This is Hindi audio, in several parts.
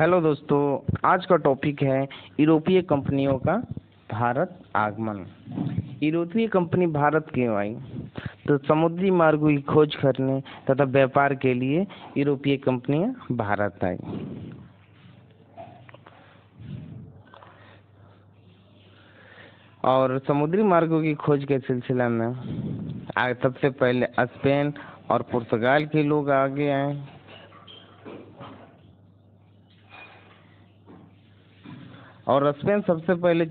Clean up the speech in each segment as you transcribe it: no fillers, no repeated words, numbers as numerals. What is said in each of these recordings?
हेलो दोस्तों, आज का टॉपिक है यूरोपीय कंपनियों का भारत आगमन। यूरोपीय कंपनी भारत क्यों आई? तो समुद्री मार्गों की खोज करने तथा व्यापार के लिए यूरोपीय कंपनियां भारत आई। और समुद्री मार्गों की खोज के सिलसिला में आज सबसे पहले स्पेन और पुर्तगाल के लोग आगे आए। और स्पेन सबसे पहले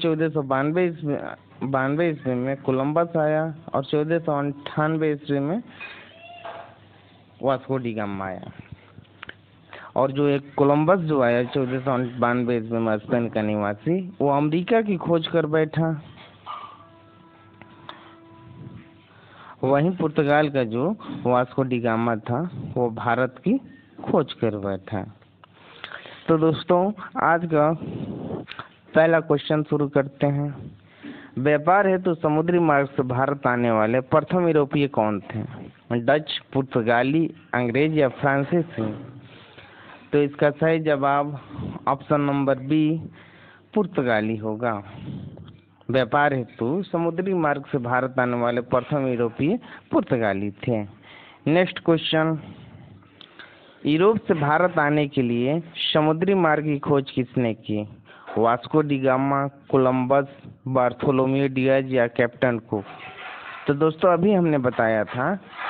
1492 ईस्वी में कोलंबस आया और 1498 ईस्वी में वास्को डी गामा आया। और जो एक कोलंबस जो आया 1492 ईस्वी में स्पेन का निवासी, वो अमेरिका की खोज कर बैठा। वहीं पुर्तगाल का जो वास्को डी गामा था, वो भारत की खोज कर बैठा। तो दोस्तों, आज का पहला क्वेश्चन शुरू करते हैं। व्यापार है तो समुद्री मार्ग से भारत आने वाले प्रथम यूरोपीय कौन थे? डच, पुर्तगाली, अंग्रेज या फ्रांसीसी? तो इसका सही जवाब ऑप्शन नंबर बी पुर्तगाली होगा। व्यापार हेतु समुद्री मार्ग से भारत आने वाले प्रथम यूरोपीय पुर्तगाली थे। नेक्स्ट क्वेश्चन, यूरोप से भारत आने के लिए समुद्री मार्ग की खोज किसने की? Vasco da Gama, Columbus, Bartholomew Dias या कैप्टन कुक? तो दोस्तों, अभी हमने बताया था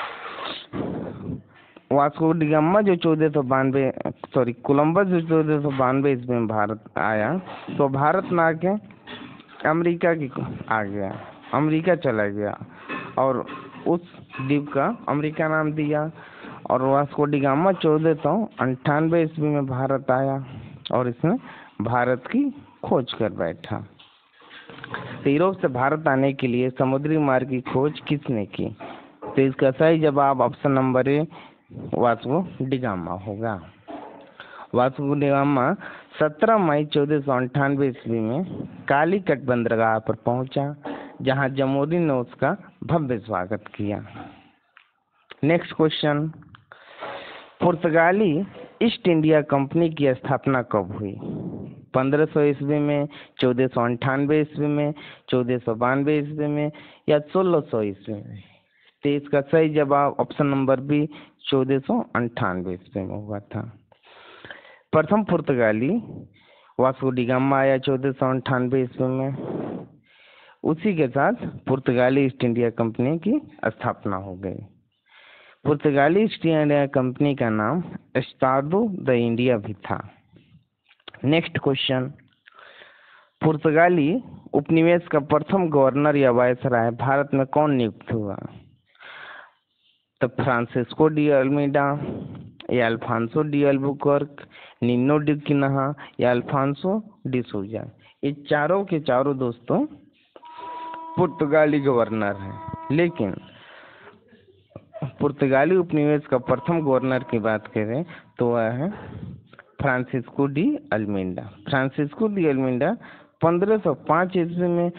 वास्को डी गामा जो कोलंबस जो 1492 ईस्वी में भारत आया, तो भारत में आके अमेरिका की आ गया, अमेरिका चला गया और उस द्वीप का अमेरिका नाम दिया। और वास्को डी गामा 1498 ईस्वी में भारत आया और इसने भारत की खोज कर बैठा। तो यूरोप से भारत आने के लिए समुद्री मार्ग की खोज किसने की? तो इसका सही जवाब option number A Vasco da Gama होगा। वास्को डी गामा 17 मई 1498 ईस्वी में कालीकट बंदरगाह पर पहुंचा, जहां जमोरी ने उसका भव्य स्वागत किया। नेक्स्ट क्वेश्चन, पुर्तगाली ईस्ट इंडिया कंपनी की स्थापना कब हुई? 1500 ईस्वी में, 1498 ईस्वी में, 1492 ईस्वी में या 1600 ईस्वी में? तो इसका सही जवाब ऑप्शन नंबर बी 1498 ईस्वी में हुआ था। प्रथम पुर्तगाली वास्को डी गामा आया 1498 ईस्वी में। उसी के साथ पुर्तगाली ईस्ट इंडिया कंपनी की स्थापना हो गई। पुर्तगाली ईस्ट इंडिया कंपनी का नाम एस्टाडो द इंडिया भी था। नेक्स्ट क्वेश्चन, पुर्तगाली उपनिवेश का प्रथम गवर्नर या वायसराय भारत में कौन नियुक्त हुआ? तो फ्रांसिस्को डी अल्मीडा या Alfonso de Albuquerque, Nino da Cunha या अल्फांसो डी सूजा? ये चारों के चारों दोस्तों पुर्तगाली गवर्नर हैं। लेकिन पुर्तगाली उपनिवेश का प्रथम गवर्नर की बात करें तो वह है Francisco de Almeida. Francisco de Almeida 1505 ईस्वी में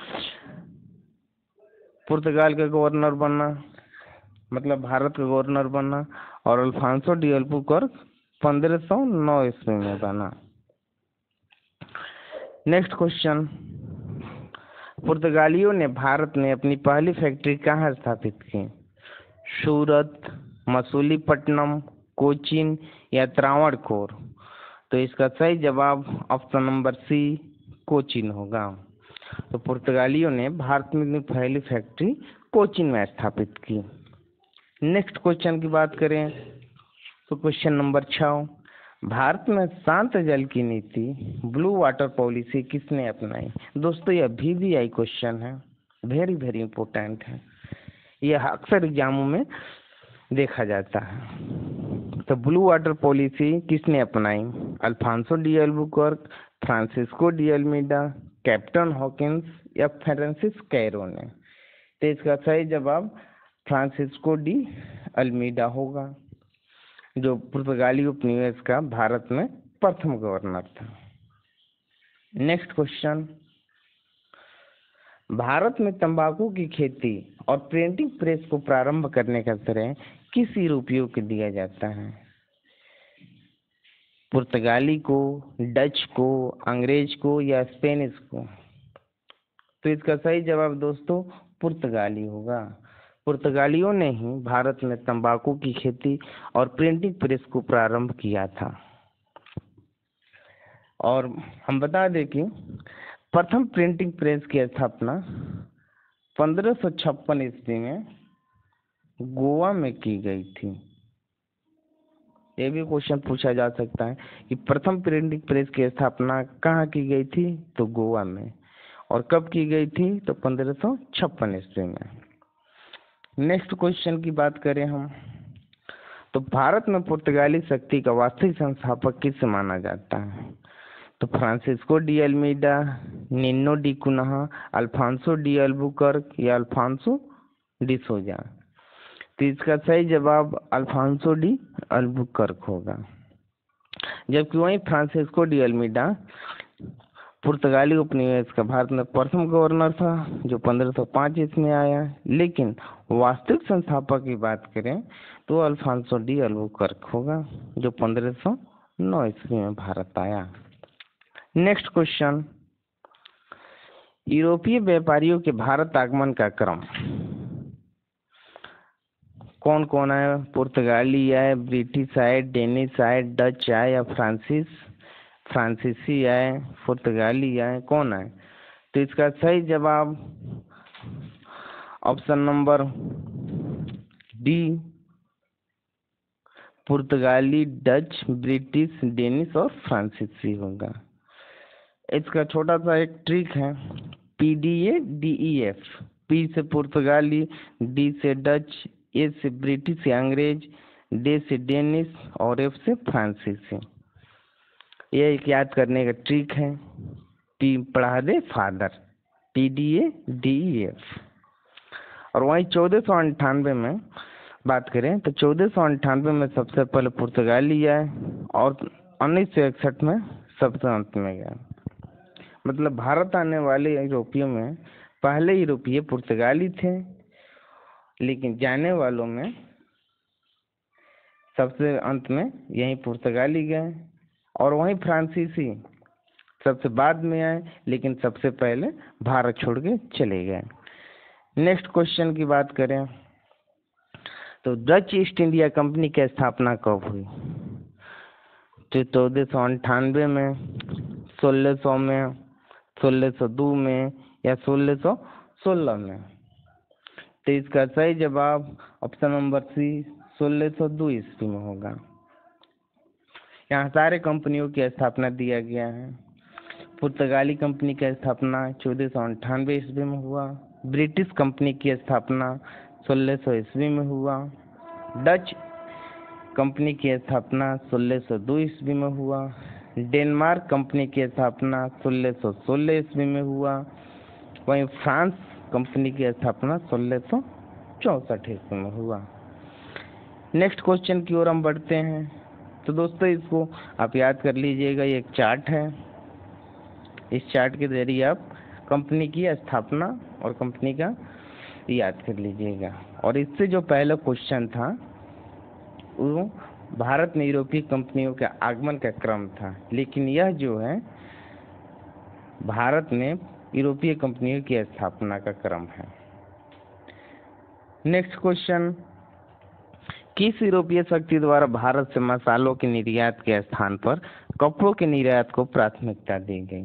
पुर्तगाल का गवर्नर बना, मतलब भारत का गवर्नर बना। और अल्फांसो डी अल्बुकर्क 1509 ईस्वी में बना। नेक्स्ट क्वेश्चन, पुर्तगालियों ने भारत में अपनी पहली फैक्ट्री कहाँ स्थापित की? सूरत, मसूलीपट्टनम, कोचीन या त्रावणकोर? तो इसका सही जवाब ऑप्शन नंबर सी कोचीन होगा। तो पुर्तगालियों ने भारत में अपनी पहली फैक्ट्री कोचीन में स्थापित की। नेक्स्ट क्वेश्चन की बात करें तो क्वेश्चन नंबर 6, भारत में शांत जल की नीति ब्लू वाटर पॉलिसी किसने अपनाई? दोस्तों, यह VVI क्वेश्चन है, वेरी वेरी इंपॉर्टेंट है। यह अक्सर एग्जामों में देखा जाता है। तो ब्लू वाटर पॉलिसी किसने अपनाई? Alfonso de Albuquerque, Francisco de Almeida, Captain Hawkins या फ्रांसिस कैरो ने? तो इसका सही जवाब फ्रांसिस्को डी अल्मीडा होगा, जो पुर्तगाली उपनिवेश का भारत में प्रथम गवर्नर था। नेक्स्ट क्वेश्चन, भारत में तंबाकू की खेती और प्रिंटिंग प्रेस को प्रारंभ करने का श्रेय किस यूरोपीय को दिया जाता है? पुर्तगाली को, डच को, अंग्रेज को या स्पेनिश को? तो इसका सही जवाब दोस्तों पुर्तगाली होगा। पुर्तगालियों ने ही भारत में तंबाकू की खेती और प्रिंटिंग प्रेस को प्रारंभ किया था। और हम बता दें कि प्रथम प्रिंटिंग प्रेस की स्थापना 1556 ईस्वी में गोवा में की गई थी। ये भी क्वेश्चन पूछा जा सकता है कि प्रथम प्रिंटिंग प्रेस की स्थापना कहाँ की गई थी, तो गोवा में। और कब की गई थी, तो 1556 ईस्वी में। नेक्स्ट क्वेश्चन की बात करें हम, तो भारत में पुर्तगाली शक्ति का वास्तविक संस्थापक किसे माना जाता है? तो Francisco de Almeida, Nino da Cunha, Alfonso de Albuquerque या अल्फांसो डी सोजा? तो इसका सही जवाब अल्फांसो डी अल्बुकर्क होगा। जबकि वहीं फ्रांसिस्को डी अल्मीडा पुर्तगाली उपनिवेश का भारत में प्रथम गवर्नर था जो 1505 ईस्वी में आया। लेकिन वास्तविक संस्थापक की बात करें तो अल्फांसो डी अल्बुकर्क होगा जो 1509 ईस्वी में भारत आया। नेक्स्ट क्वेश्चन, यूरोपीय व्यापारियों के भारत आगमन का क्रम कौन कौन आया? पुर्तगाली आए, ब्रिटिश आए, डेनिश आए, डच आए या फ्रांसीसी आए, पुर्तगाली आए, कौन आए? तो इसका सही जवाब ऑप्शन नंबर डी, पुर्तगाली, डच, ब्रिटिश, डेनिश और फ्रांसीसी होगा। इसका छोटा सा एक ट्रिक है, PDADEF। पी से पुर्तगाली, डी से डच, ए से ब्रिटिश या अंग्रेज, डी से डेनिश और एफ से फ्रांसीसी। ये एक याद करने का ट्रिक है, पी पढ़ा दे फादर, PDADEF। और वहीं 1498 में बात करें तो 1498 में सबसे पहले पुर्तगाली आए और 1961 में सबसे अंत में गया। मतलब भारत आने वाले यूरोपियों में पहले यूरोपीय पुर्तगाली थे, लेकिन जाने वालों में सबसे अंत में यहीं पुर्तगाली गए। और वहीं फ्रांसीसी सबसे बाद में आए, लेकिन सबसे पहले भारत छोड़ के चले गए। नेक्स्ट क्वेश्चन की बात करें तो डच ईस्ट इंडिया कंपनी की स्थापना कब हुई? तो 1498 में, 1600 में, 1602 में या 1616 में? तो इसका सही जवाब ऑप्शन नंबर सी 1602 ईस्वी में होगा। यहाँ सारे कंपनियों की स्थापना दिया गया है। पुर्तगाली कंपनी की स्थापना 1498 ईस्वी में हुआ, ब्रिटिश कंपनी की स्थापना 1600 ईस्वी में हुआ, डच कंपनी की स्थापना 1602 ईस्वी में हुआ, डेनमार्क कंपनी की स्थापना 1616 ईस्वी में हुआ, वहीं फ्रांस कंपनी की स्थापना 1664 ईस्वी में हुआ। नेक्स्ट क्वेश्चन की ओर हम बढ़ते हैं। तो दोस्तों इसको आप याद कर लीजिएगा, ये एक चार्ट है। इस चार्ट के जरिए आप कंपनी की स्थापना और कंपनी का याद कर लीजिएगा। और इससे जो पहला क्वेश्चन था वो भारत में यूरोपीय कंपनियों के आगमन का क्रम था, लेकिन यह जो है भारत में यूरोपीय कंपनियों की स्थापना का क्रम है। नेक्स्ट क्वेश्चन, किस यूरोपीय शक्ति द्वारा भारत से मसालों के निर्यात के स्थान पर कपड़ों के निर्यात को प्राथमिकता दी गई?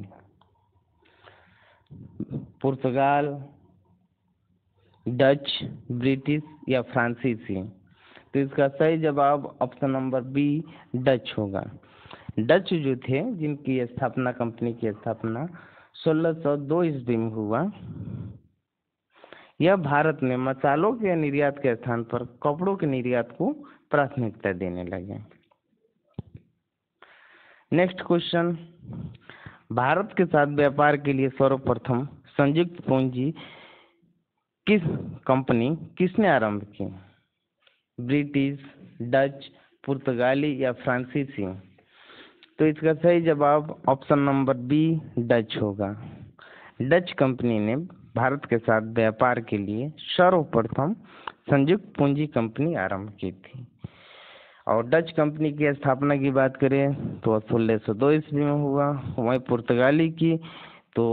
पुर्तगाल, डच, ब्रिटिश या फ्रांसीसी? तो इसका सही जवाब ऑप्शन नंबर बी डच होगा। डच जो थे जिनकी स्थापना, कंपनी की स्थापना 1602 ईस्वी में हुआ, यह भारत में मसालों के निर्यात के स्थान पर कपड़ों के निर्यात को प्राथमिकता देने लगे। नेक्स्ट क्वेश्चन, भारत के साथ व्यापार के लिए सर्वप्रथम संयुक्त पूंजी कंपनी किसने आरंभ की? ब्रिटिश, डच, पुर्तगाली या फ्रांसीसी? तो इसका सही जवाब ऑप्शन नंबर बी डच होगा। डच कंपनी ने भारत के साथ व्यापार के लिए सर्वप्रथम संयुक्त पूंजी कंपनी आरंभ की थी। और डच कंपनी की स्थापना की बात करें तो 1602 ईस्वी में हुआ। वहीं पुर्तगाली की तो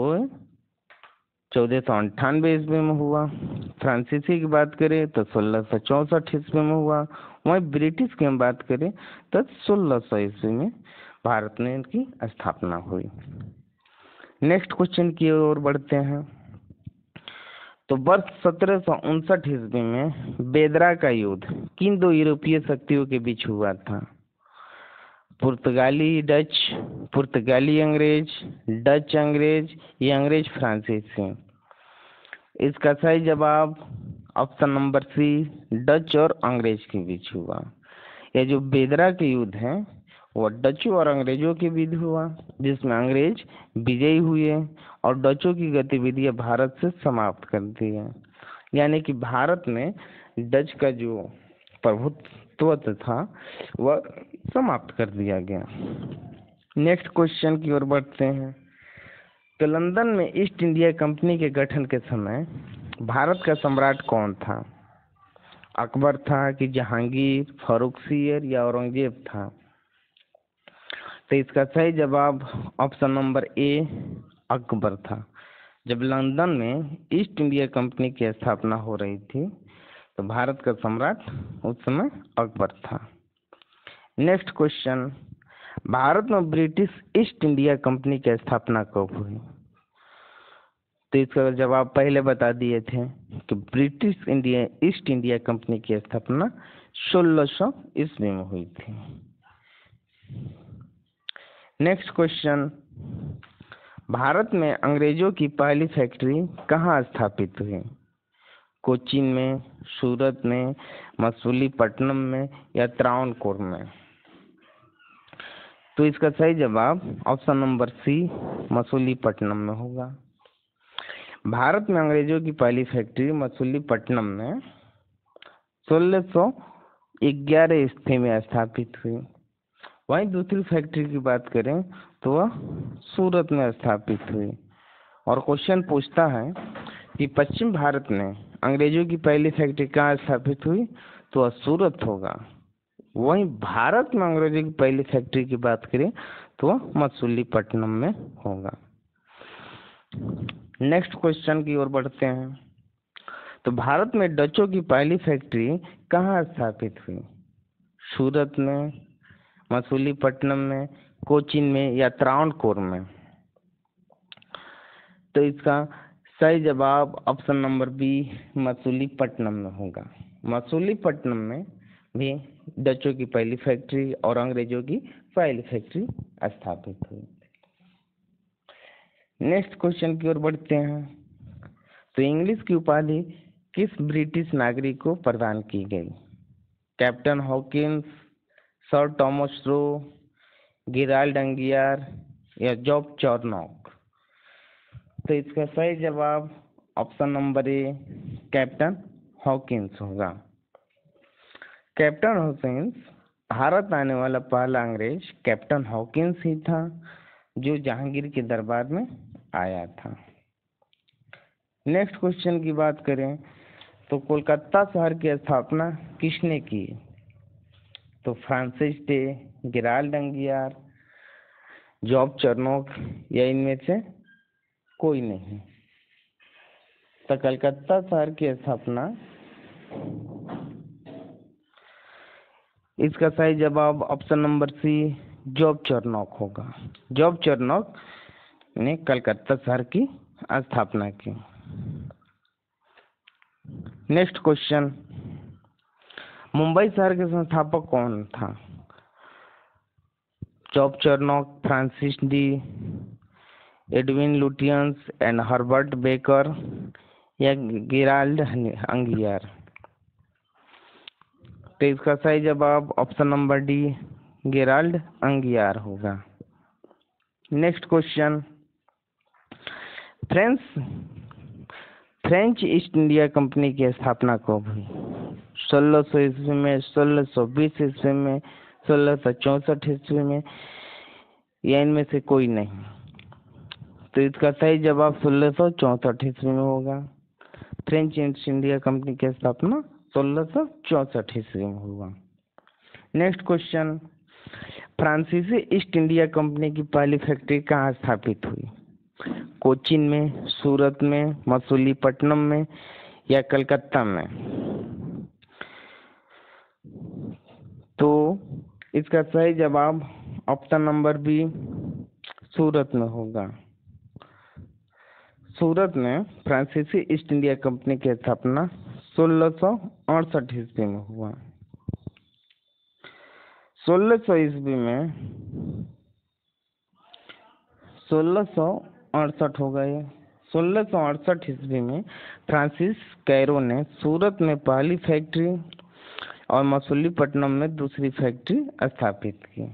1498 ईस्वी में हुआ। फ्रांसीसी की बात करें तो 1664 ईस्वी में हुआ। वहीं ब्रिटिश की हम बात करें तो 1600 ईस्वी में भारत में इनकी स्थापना हुई। नेक्स्ट क्वेश्चन की ओर बढ़ते हैं। तो वर्ष 1759 ईस्वी में बेदरा का युद्ध किन दो यूरोपीय शक्तियों के बीच हुआ था? पुर्तगाली डच, पुर्तगाली अंग्रेज, डच अंग्रेज या अंग्रेज फ्रांसीसी? इसका सही जवाब ऑप्शन नंबर सी, डच और अंग्रेज के बीच हुआ। यह जो बेदरा के युद्ध है वह डचों और अंग्रेजों के बीच हुआ, जिसमें अंग्रेज विजयी हुए और डचों की गतिविधियां भारत से समाप्त कर दी है। यानी कि भारत में डच का जो प्रभुत्व था वह समाप्त कर दिया गया। नेक्स्ट क्वेश्चन की ओर बढ़ते हैं। तो लंदन में ईस्ट इंडिया कंपनी के गठन के समय भारत का सम्राट कौन था? अकबर था कि जहांगीर, फारुखसियर या औरंगजेब था? तो इसका सही जवाब ऑप्शन नंबर ए, अकबर था। जब लंदन में ईस्ट इंडिया कंपनी की स्थापना हो रही थी तो भारत का सम्राट उस समय अकबर था। नेक्स्ट क्वेश्चन, भारत में ब्रिटिश ईस्ट इंडिया कंपनी की स्थापना कब हुई? तो इसका जवाब पहले बता दिए थे कि British India East India Company की स्थापना 1600 ईस्वी में हुई थी। नेक्स्ट क्वेश्चन, भारत में अंग्रेजों की पहली फैक्ट्री कहाँ स्थापित हुई? कोचीन में, सूरत में, मसूलीपट्टनम में या त्रावणकोर में? तो इसका सही जवाब ऑप्शन नंबर सी, मसूलीपट्टनम में होगा। भारत में अंग्रेजों की पहली फैक्ट्री मसूलीपट्टनम में 1611 ईस्वी में स्थापित हुई। वहीं दूसरी फैक्ट्री की बात करें तो वह सूरत में स्थापित हुई। और क्वेश्चन पूछता है कि पश्चिम भारत में अंग्रेजों की पहली फैक्ट्री कहाँ स्थापित हुई, तो वह सूरत होगा। वहीं भारत में अंग्रेजों की पहली फैक्ट्री की बात करें तो वह मसूलीपट्टनम में होगा। नेक्स्ट क्वेश्चन की ओर बढ़ते हैं। तो भारत में डचों की पहली फैक्ट्री कहाँ स्थापित हुई? सूरत में, मसूलीपट्टनम में, कोचीन में या त्रावणकोर में? तो इसका सही जवाब ऑप्शन नंबर बी, मसूलीपट्टनम में होगा। मसूलीपट्टनम में भी डचों की पहली फैक्ट्री और अंग्रेजों की पहली फैक्ट्री स्थापित हुई। नेक्स्ट क्वेश्चन की ओर बढ़ते हैं। तो इंग्लिश की उपाधि किस ब्रिटिश नागरिक को प्रदान की गई? Captain Hawkins, Sir Thomas Roe, Gerald Aungier या जॉब चॉर्नॉक? तो इसका सही जवाब option number A, Captain Hawkins होगा। कैप्टन हॉकिंस भारत आने वाला पहला अंग्रेज कैप्टन हॉकिंस ही था जो जहांगीर के दरबार में आया था। नेक्स्ट क्वेश्चन की बात करें तो कोलकाता शहर की स्थापना किसने की? तो Francis Day, Gerald Aungier, Job Charnock या इनमें से कोई नहीं? तो कलकत्ता शहर की स्थापना, इसका सही जवाब option number C, Job Charnock होगा। जॉब चॉर्नॉक ने कलकत्ता शहर की स्थापना की। नेक्स्ट क्वेश्चन, मुंबई शहर के संस्थापक कौन था? Job Charnock, Francis Day, Edwin Lutyens and Herbert Baker या गेराल्ड अंगियार? तो इसका सही जवाब option number D, Gerald Aungier होगा। Next question, French East India Company की स्थापना कब हुई? 1600 ईस्वी में, 1620 ईस्वी में, 1664 ईस्वी में या इनमें से कोई नहीं? तो इसका सही जवाब 1664 ईस्वी में होगा। फ्रेंच ईस्ट इंडिया कंपनी की स्थापना 1664 ईस्वी में हुआ। नेक्स्ट क्वेश्चन, फ्रांसीसी ईस्ट इंडिया कंपनी की पहली फैक्ट्री कहाँ स्थापित हुई? कोचीन में, सूरत में, मसूलीपट्टनम में या कलकत्ता में? तो इसका सही जवाब ऑप्शन नंबर बी सूरत में होगा। सूरत में फ्रांसीसी ईस्ट इंडिया कंपनी की स्थापना 1668 ईस्वी में हुआ। 1600 ईस्वी में 1668 होगा ये। 1668 ईस्वी में फ्रांसिस कैरो ने सूरत में पहली फैक्ट्री और मसूलीपट्टनम में दूसरी फैक्ट्री स्थापित की।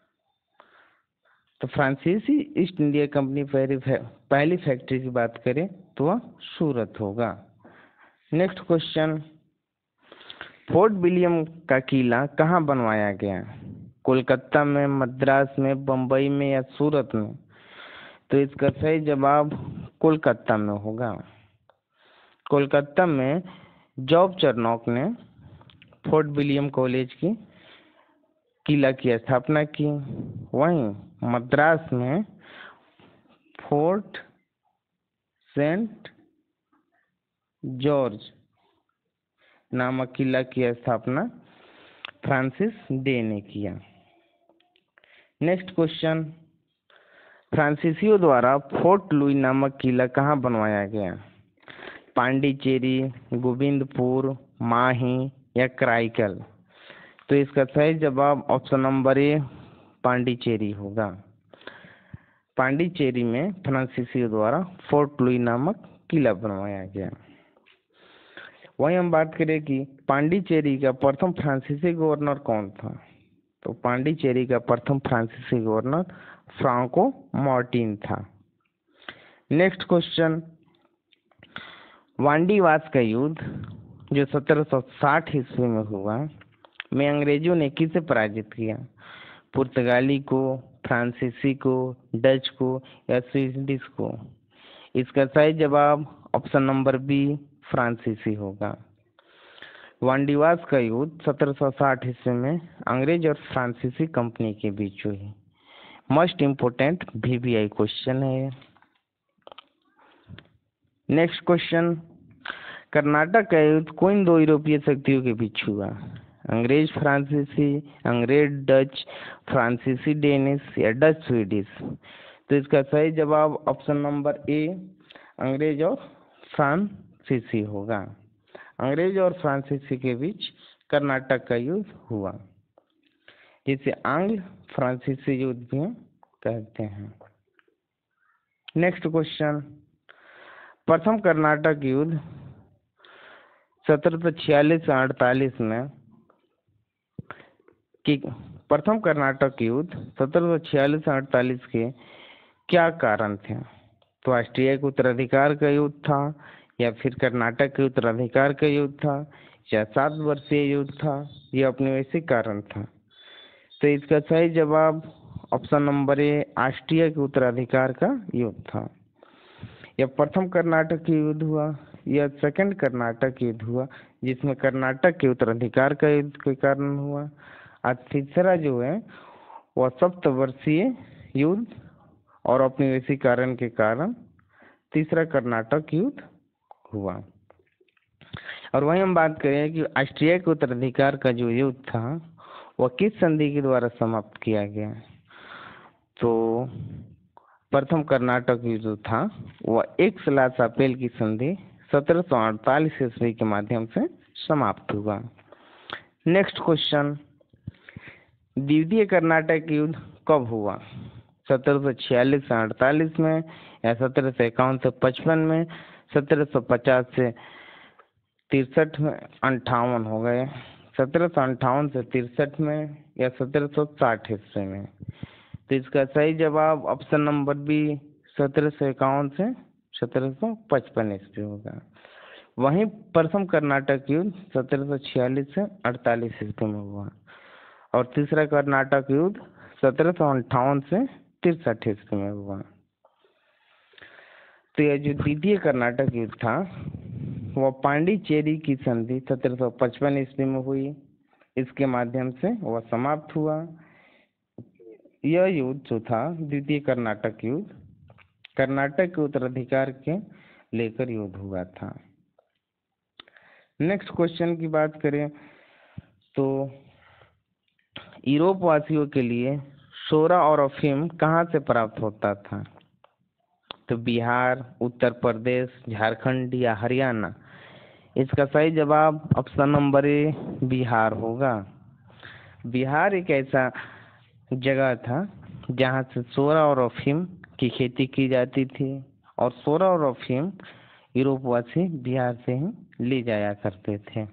तो फ्रांसीसी ईस्ट इंडिया कंपनी पहली फैक्ट्री की बात करें तो वह सूरत होगा। नेक्स्ट क्वेश्चन, फोर्ट विलियम का किला कहाँ बनवाया गया? कोलकाता में, मद्रास में, बम्बई में या सूरत में? तो इसका सही जवाब कोलकाता में होगा। कोलकाता में जॉब चरनॉक ने फोर्ट विलियम कॉलेज की किला की स्थापना की। वहीं मद्रास में फोर्ट सेंट जॉर्ज नामक किला की स्थापना फ्रांसिस डे ने किया। नेक्स्ट क्वेश्चन, फ्रांसीसियों द्वारा फोर्ट लुई नामक किला कहाँ बनवाया गया? पांडिचेरी, गोविंदपुर, माही या कराईकल? तो इसका सही जवाब ऑप्शन नंबर ए पांडिचेरी होगा। पांडिचेरी में फ्रांसीसियों द्वारा फोर्ट लुई नामक किला बनवाया गया। वहीं हम बात करें कि पांडिचेरी का प्रथम फ्रांसीसी गवर्नर कौन था? तो पांडिचेरी का प्रथम फ्रांसीसी गवर्नर फ्रांको मार्टिन था। नेक्स्ट क्वेश्चन, वांडीवास का युद्ध जो 1760 ईस्वी में हुआ में अंग्रेजों ने किसे पराजित किया? पुर्तगाली को, फ्रांसीसी को, डच को या स्वीडिश को? इसका सही जवाब ऑप्शन नंबर बी फ्रांसीसी होगा। वांडीवास का युद्ध 1760 ईस्वी में अंग्रेज और फ्रांसीसी कंपनी के बीच हुई। मोस्ट इम्पोर्टेंट VBI क्वेश्चन है। नेक्स्ट क्वेश्चन, कर्नाटक का युद्ध कौन दो यूरोपीय शक्तियों के बीच हुआ? अंग्रेज फ्रांसीसी, अंग्रेज डच, फ्रांसीसी डेनिश या डच स्वीडिश? तो इसका सही जवाब ऑप्शन नंबर ए अंग्रेज और फ्रांसीसी होगा। अंग्रेज और फ्रांसीसी के बीच कर्नाटक का युद्ध हुआ, जिसे आंग्ल फ्रांसीसी युद्ध भी कहते हैं। नेक्स्ट क्वेश्चन, प्रथम कर्नाटक युद्ध 1746 से 48 में प्रथम कर्नाटक युद्ध 1746 से 48 के क्या कारण थे? तो ऑस्ट्रिया के उत्तराधिकार का युद्ध था, या फिर कर्नाटक के उत्तराधिकार का युद्ध था, या 7 वर्षीय युद्ध था, यह औपनिवेशिक कारण था? तो इसका सही जवाब ऑप्शन नंबर ए ऑस्ट्रिया के उत्तराधिकार का युद्ध था। यह प्रथम कर्नाटक युद्ध हुआ, यह सेकंड कर्नाटक युद्ध हुआ जिसमें कर्नाटक के उत्तराधिकार का युद्ध के कारण हुआ, और तीसरा जो है वह सप्तवर्षीय युद्ध और औपनिवेशिक कारण के कारण तीसरा कर्नाटक युद्ध हुआ। और वहीं हम बात करें कि ऑस्ट्रिया के उत्तराधिकार का जो युद्ध था वह किस संधि के द्वारा समाप्त किया गया? तो प्रथम कर्नाटक युद्ध था वह एक्स-ला-शापेल की संधि 1748 ईस्वी के माध्यम से समाप्त हुआ। नेक्स्ट क्वेश्चन, द्वितीय कर्नाटक युद्ध कब हुआ? 1746 से 48 में या 1751 से 55 में, 1750 से 63 में, 58 हो गए, 1758 से 63 में या 1760 ईस्वी में? तो इसका सही जवाब ऑप्शन नंबर बी 1751 से 1755 ईस्वी होगा। वहीं प्रथम कर्नाटक युद्ध 1746 से 48 ईस्वी में हुआ, और तीसरा कर्नाटक युद्ध 1758 से 63 ईस्वी में हुआ। तो यह जो द्वितीय कर्नाटक युद्ध था वह पांडिचेरी की संधि 1755 ईस्वी में हुई, इसके माध्यम से वह समाप्त हुआ। यह युद्ध जो था द्वितीय कर्नाटक युद्ध, कर्नाटक के उत्तराधिकार के लेकर युद्ध हुआ था। नेक्स्ट क्वेश्चन की बात करें तो यूरोप वासियों के लिए सोरा और अफीम कहाँ से प्राप्त होता था? तो बिहार, उत्तर प्रदेश, झारखंड या हरियाणा। इसका सही जवाब ऑप्शन नंबर ए बिहार होगा। बिहार एक ऐसा जगह था जहाँ से सोरा और अफीम की खेती की जाती थी और सोरा और अफीम यूरोपवासी बिहार से ही ले जाया करते थे।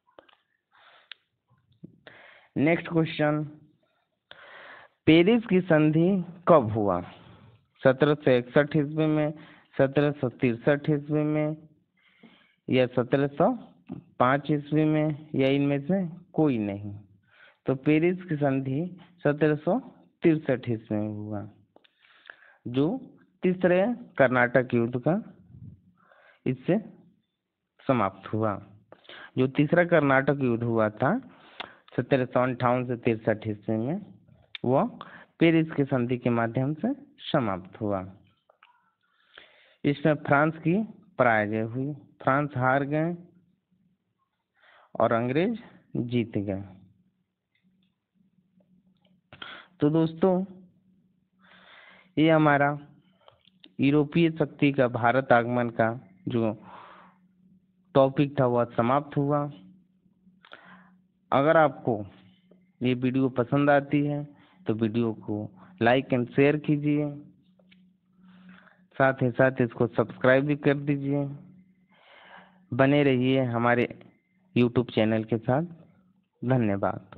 नेक्स्ट क्वेश्चन, पेरिस की संधि कब हुआ? 1761 ईस्वी में, 1763 ईस्वी में या 1705 ईस्वी में या इनमें से कोई नहीं। तो पेरिस की संधि 1763 ईस्वी में हुआ, जो तीसरे कर्नाटक युद्ध का इससे समाप्त हुआ। जो तीसरा कर्नाटक युद्ध हुआ था 1758 से 63 ईस्वी में, वह पेरिस की संधि के माध्यम से समाप्त हुआ। इसमें फ्रांस की पराजय हुई, फ्रांस हार गए और अंग्रेज जीत गए। तो दोस्तों, ये हमारा यूरोपीय शक्ति का भारत आगमन का जो टॉपिक था वह समाप्त हुआ। अगर आपको ये वीडियो पसंद आती है तो वीडियो को लाइक एंड शेयर कीजिए, साथ ही साथ इसको सब्सक्राइब भी कर दीजिए। बने रहिए हमारे YouTube चैनल के साथ। धन्यवाद।